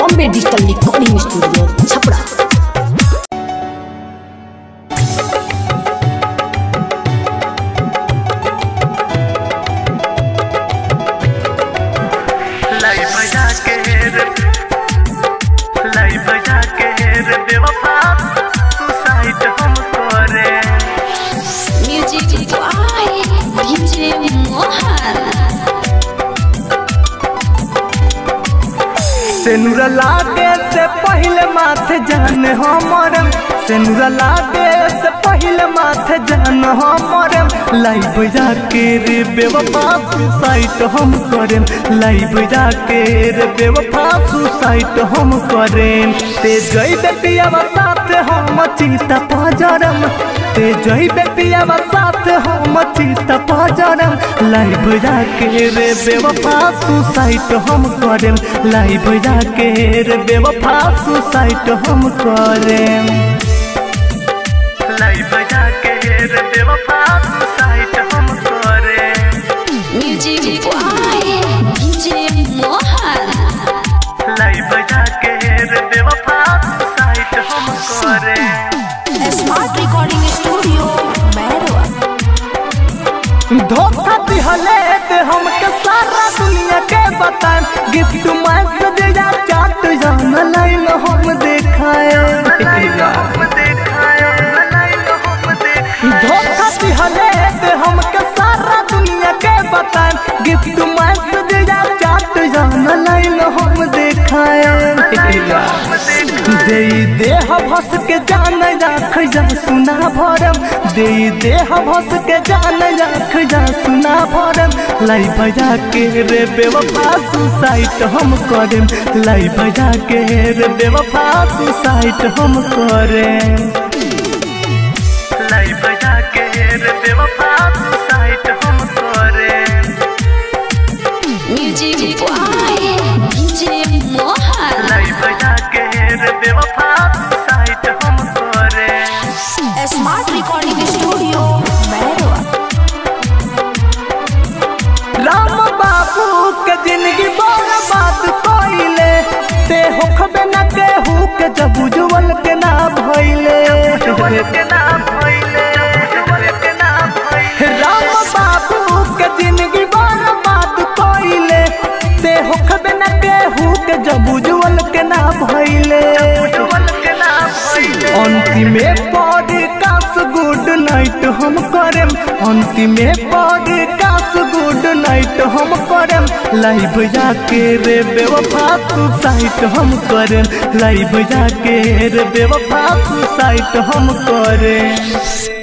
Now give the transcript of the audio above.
Bombay digital recording studio Chhapra. सेनुरा लागे से पहले माथे जान हमरम, सेनुरा लागे से पहले माथे जान हमरम। लाइव जाके रे बेवफा सुसाइड हम करें, लाइव जाके रे बेवफा सुसाइड हम करें। ते जई बेटिया साथ हम चिता पजरम, ते जई बेटिया साथ हम चिता पजरम। लाइव जाके रे बेवफा सुसाइड हम करें, लाइव जाके रे बेवफा सुसाइड हम करें। लाइव जाके रे बेवफा सुसाइड हम करें। Music boy DJ Mohan. Live जाके रे बेवफा सुसाइड हम करें। Smart recording studio Mairwa. धोखा दिहले ते हमके सारा दुनिया के बताएं, गिफ्ट मैसेज या चाट जान लाइन हम देखाए। धोखा दिहले ते हमके सारा दुनिया के बताएं, गिफ्ट मैसेज या चाट जान लाइन हम देखाए। दे भस के जान राख जा सुना भरम, दे भस के जान राख जा सुना भरम। लाइव जाके रे बेवफा सुसाइड हम करें, लाइव जाके रे बेवफा सुसाइड हम करें। लाइव जाके रे बेवफा सुसाइड हम करें। Music boy DJ Mohan. Live जाके रे बेवफा सुसाइड हम करें। Smart recording studio Mairwa. Ram Babu के जिंदगी बर्बाद कइले, ते होखबे न केहू के जब उज्जवल के ना भइले। राम बाबू के जिंदगी बर्बाद कइले, ते होखबे न केहू के जब उज्जवल के ना भइले। अंतिमे पॉडकास्ट गुड नाइट हम करें, अंतिमे पॉडकास्ट गुड नाइट हम करें। लाइव जाके रे बेवफा सुसाइड हम करें, लाइव जाके रे बेवफा सुसाइड हम करें।